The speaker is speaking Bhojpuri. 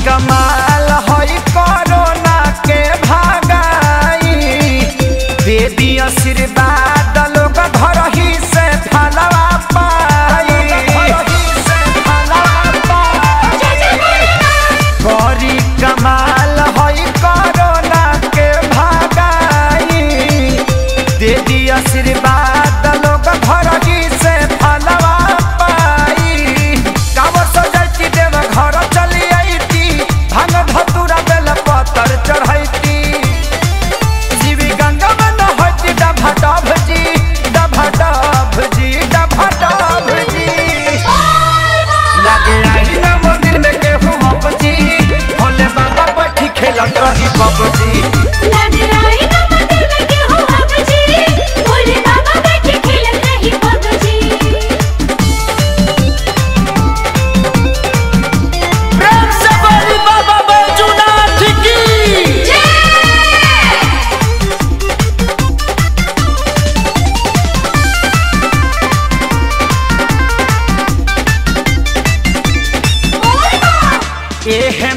कमाल हई कोरोना के भागाई, दे दी आशीर्वाद लोग घर ही से फलवा पाई। करी कमाल हई कोरोना के भागाई, दे दी आशीर्वाद लोग घर ही से फलवा पाई। कावर सजाती देव घर चली आईती, भांग धतूरा बेल पत्तर चढ़ाईती। जीवी गंगा में न होती डभाडभ जी, डभाडभ जी, डभाडभ जी। लगे आई ना मंदिर में केहू मपजी, भोले बाबा बैठी खेलत रही पबजी। लगे आई ना मंदिर में केहू मपजी, भोले बाबा बैठी खेलत रही पबजी। प्रेम से बोली बाबा बैजूनाथ की। एह